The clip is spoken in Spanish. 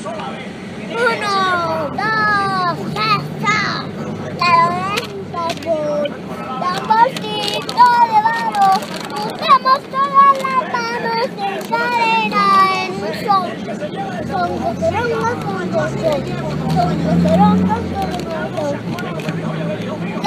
Uno, dos, tres, tamborcito de barro, juntamos todas las manos en cadena en un son. Son gocerongos, son gocerongos, son gocerongos, son gocerongos.